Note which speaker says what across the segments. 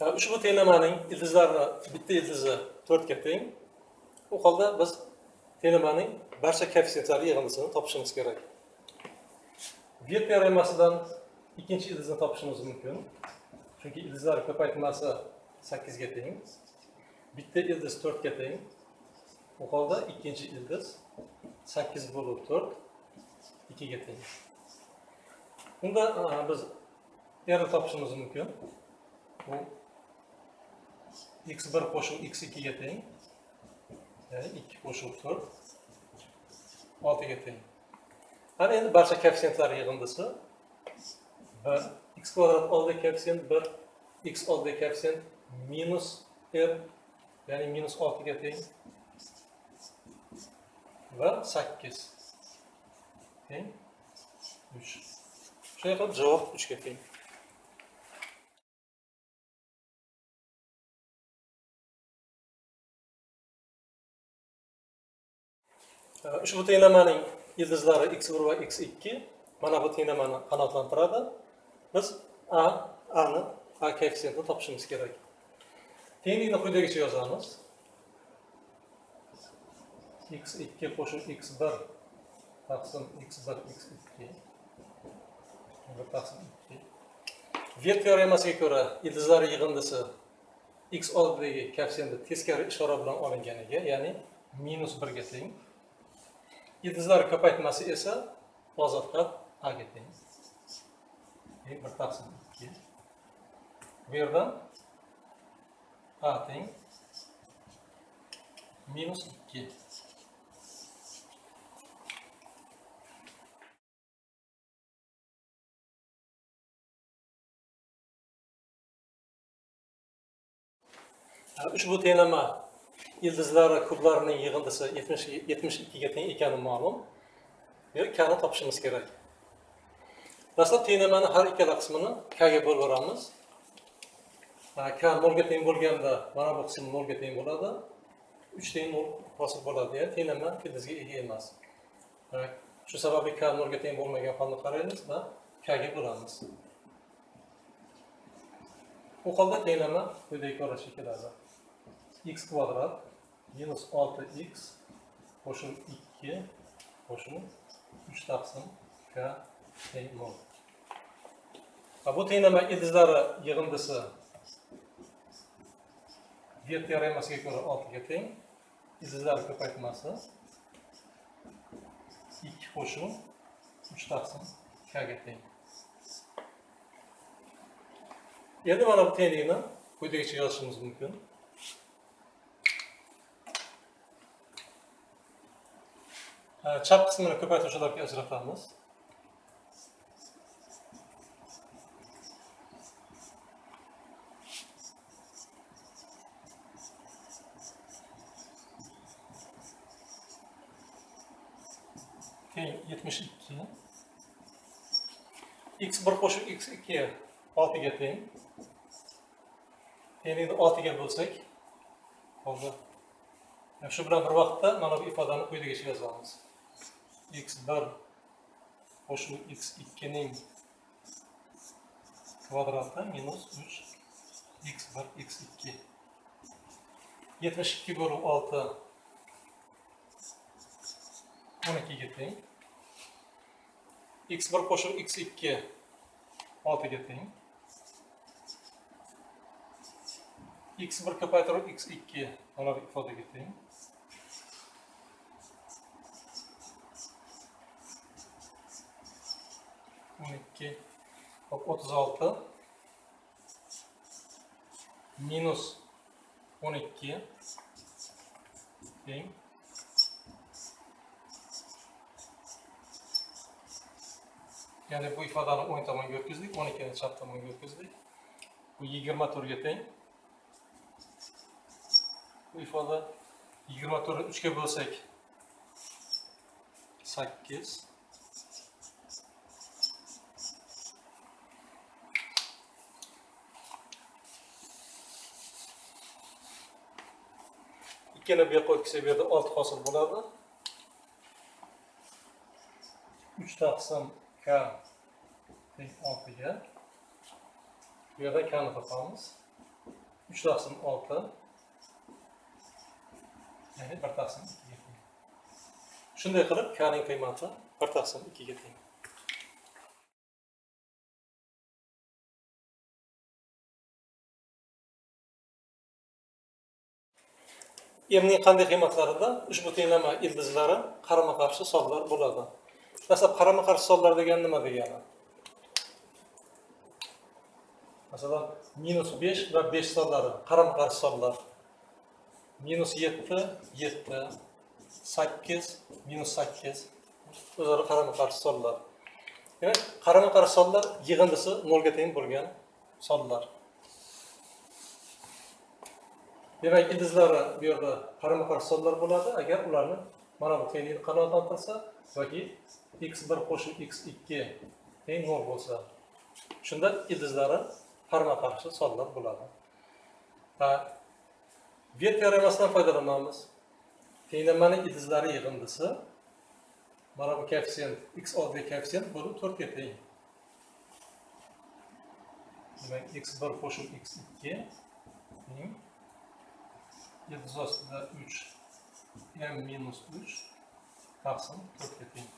Speaker 1: Ushbu tenglamaning ildizlarini bitta ildizi 4 ga teng. Bu holda biz tenglamaning barcha koeffitsentlari yig'indisini topishimiz kerak. Viet teoremasidan ikkinchi ildizni topishimiz mumkin. Chunki ildizlar ko'paytmasi 8 ga teng. Bitta ildiz 4 ga teng. Bu holda ikkinchi ildiz 8 bo'lib 4 2 ga teng. Bunda biz erni topishimiz mumkin. Bu x1 qo'shib x2 ga teng. 2 qo'shib 4 6 ga teng. Ana endi barcha koeffitsentlar yig'indisi 1 x kvadrat oldidagi koeffitsient 1 x oldidagi koeffitsient minus r ya'ni minus 6 ga teng va 8 teng 3. Shunday qilib javob 3 ga teng. Ushbu tenglamaning ildizlari x1 va x2 mana bu tenglamani qanoatlantiradi. Biz a koeffitsiyentini topishimiz kerak. Tenglikni quyidagicha yozamiz. x2 qo'shib x1 taqsim x1 x2 taqsim 2. Viet teoremasiga ko'ra ildizlar yig'indisi x oldidagi koeffitsiyentni teskari ishora bilan olinganiga, ya'ni -1 ga teng. Ildizlar ko'paytmasi esa ozod xat a ga teng. 1 taqsim 2. Bu yerdan a teng -2. Ushbu tenglama ildizlari kublarining yig'indisi 72 ga teng ekani ma'lum. K'ni topishimiz kerak. Dastlab tenglamani har ikkala qismini k ga bo'lib o'ramiz. K 0 ga teng bo'lganda mana bu qism 0 ga teng bo'ladi. 3 teng 0 hosil bo'ladi. Ya'ni tenglama ildizga ega emas. Shu sababli k 0 ga teng bo'lmagan holni qaraymiz va k ga bo'lamiz. Bu holda tenglama quyidagi ko'rinishga keladi. X kvadrat minus 6x qo'shib 2 qo'shib 3 taqsim k teng 0. Bu tenglama ildizlari yig'indisi Viet teoremasiga ko'ra 6 ga teng. Ildizlar ko'paytmasi 2 qo'shib 3 taqsim k ga teng. Endi mana bu tenglikni quyidagicha yozishimiz mumkin. Chap qismini ko'paytiruvchilarga ajratamiz. Teng 72. x1 qo'shib x2 6 ga teng. Tenglikni 6 ga bo'lsak, hozir shu bilan bir vaqtda mana bu ifodani quyidagicha yozamiz. x1 qo'shib x2 ning kvadrati minus 3 x1 x2. 72 bo'lib 6 12 ga teng. x1 qo'shib x2 6 ga teng. x1 ko'paytirib x2 mana bu ifodaga teng. 12 36 minus 12 teng. Ya'ni bu ifodani o'ng tomonga o'tkazdik, 12 ni chap tomonga o'tkazdik. Bu 24 ga teng. Bu ifoda 24 ni 3 ga bo'lsak 8. Ikkala bu yoqqa o'tkazsak bu yerda 6 hosil bo'ladi. 3 taqsim k teng 6 ga. Bu yerda k ni topamiz. 3 taqsim 6. Yani 1 taqsim 2 ga teng. Shunday qilib, k ning qiymati 1 taqsim 2 ga teng. M'ning qanday qiymatlarida ushbu tenglama ildizlari qarama-qarshi sonlar bo'ladi. Masalan, qarama-qarshi sonlar degan nima degani? Masalan, -5 va 5 sonlari qarama-qarshi sonlar. -7, 7, 8, -8 o'zaro qarama-qarshi sonlar. Demak, qarama-qarshi sonlar yig'indisi 0 ga teng bo'lgan sonlar. Demak, ildizlari bu yerda qarama-qarshi sonlar bo'ladi, agar ularni mana bu tenglikni qanoatlantirsa yoki x1 qo'shib x2 teng 0 bo'lsa, shunda ildizlari qarama-qarshi sonlar bo'ladi. Va Wirt teoremasidan foydalanamiz. Tenglamaning ildizlari yig'indisi mana bu koeffitsient x oddiy koeffitsient bo'lib 4 ga teng. Demak, x1 qo'shib x2 teng ildiz ostida 3 m-3 taqsim 4 ga teng.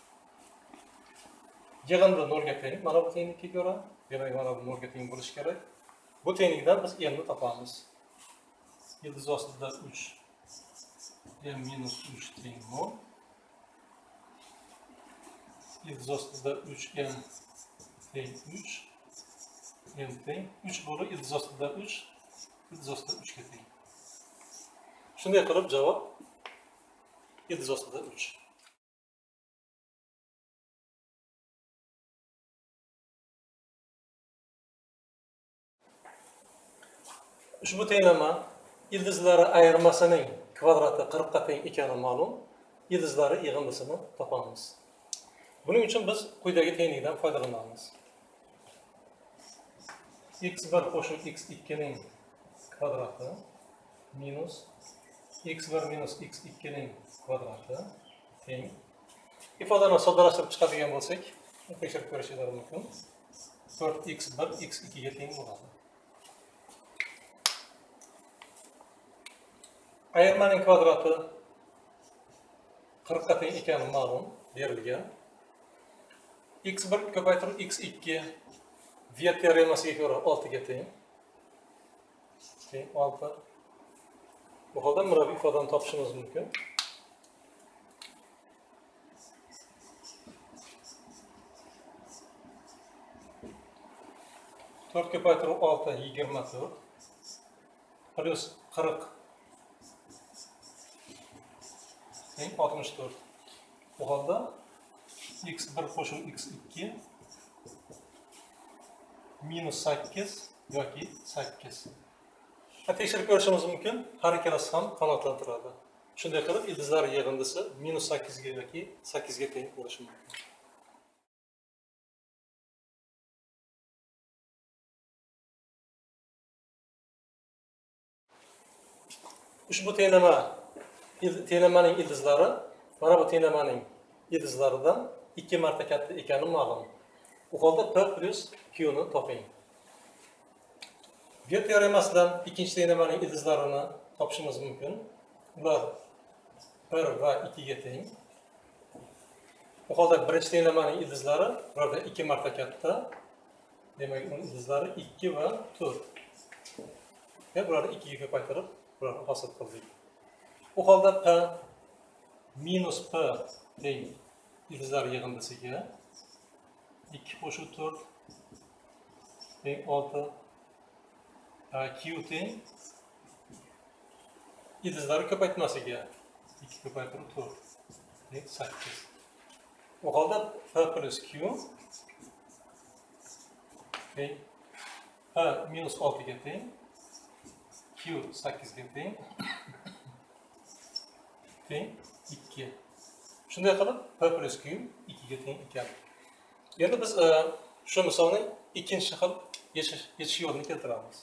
Speaker 1: Yig'indi 0 ga teng. Mana bu tenglikka ko'ra, demak mana bu 0 ga teng bo'lishi kerak. Bu tenglikdan biz m'ni topamiz. Ildiz ostida 3 m-3 teng 0. Ildiz ostida 3m teng 3. M teng 3 bo'lib ildiz ostida 3, ildiz ostida 3 ga teng. Shunday qilib javob ildiz ostida 3. Ushbu tenglama ildizlari ayirmasining kvadrati 40 ga teng ekani ma'lum. Ildizlari yig'indisini topamiz. Buning uchun biz quyidagi tenglikdan foydalanamiz. x1 qo'shib x2 ning kvadrati minus x1 minus x2 ning kvadrati teng. Ifodani soddalashtirib chiqadigan bo'lsak, tekshirib ko'rishingiz mumkin. 4x1 x2 ga teng bo'ladi. Ayirmaning kvadrati 40 ga teng ekani ma'lum, berilgan. x1 ko'paytirib x2 Wirt teoremasiga ko'ra 6 ga teng. Teng 6. Bu holda murabiy ifodani topishimiz mumkin. To'rt ko'paytirib 6 24 plus 40 teng 64. Bu holda x1 qo'shib x2 minus 8 yoki 8. Tekshirib ko'rishimiz mumkin, har ikkalasi ham qanoatlantiradi. Shunday qilib, ildizlar yig'indisi -8 ga yoki 8 ga teng bo'lishi mumkin. Ushbu tenglamaning ildizlari mana bu tenglamaning ildizlaridan 2 marta katta ekani ma'lum. Bu holda P plus Q ni toping. Wirt teoremasidan ikkinchi tenglamaning ildizlarini topishimiz mumkin. Ular 1 va 2 ga teng. Bu holda birinchi tenglamaning ildizlari ulardan 2 marta katta. Demak, uning ildizlari 2 va 4. Va bularni 2 ga ko'paytirib, bularni hosil qildik. Bu holda P minus P teng ildizlar yig'indisiga 2 qo'shib 4 teng 6. Q teng ildizlari ko'paytmasiga 2 ko'paytirib 4 teng 8. Bu holda P plus Q teng P minus 6 ga teng, Q 8 ga teng, teng 2. Shunday qilib P plus Q 2 ga teng ekan. Endi biz shu misolning ikkinchi xil yechish yo'lini keltiramiz.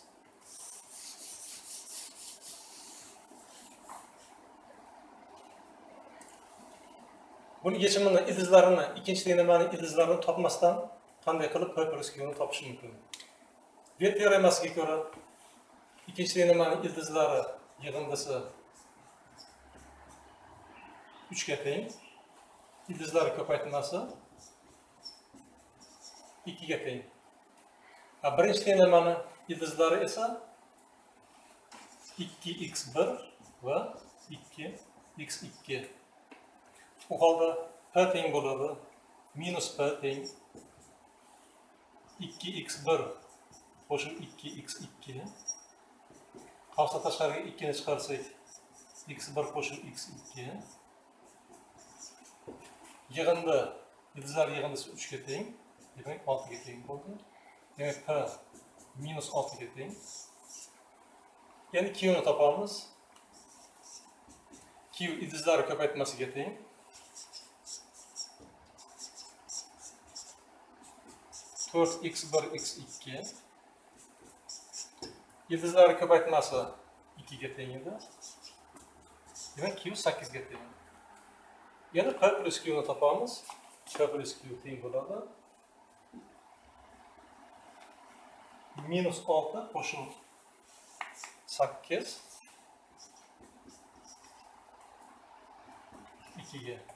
Speaker 1: Buni yechimini ildizlarini, ikkinchi tenglamaning ildizlarini topmasdan qanday qilib P plus Q ni topish mumkin? Wirt teoremasiga ko'ra İkinci denemenin yıldızları yığındısı 3'ge teng. Yıldızları ko'paytmasi 2'ge teng. Birinchi denemenin yıldızları esa 2x1 va 2x2. Bu holda p teng bo'ladi. Minus p teng 2x1 qo'shib 2x2. Qolsa tashqariga 2 ni chiqarsak x1 qo'shib x2. Yig'indi yıldızlar yig'indisi 3'ga teng. Demak 6'ga teng bo'ldi. Demak p minus 6'ga teng. Yani Q'ni topamiz. Q yıldızları ko'paytmasiga teng. To'rt x1 x2. Yıldızları ko'paytmasi 2'ga teng edi. Demak Q 8'ga teng. Yani P plus Qni topamiz. P plus Q teng bo'ladi. Minus 6 qo'shib 8 2'ga.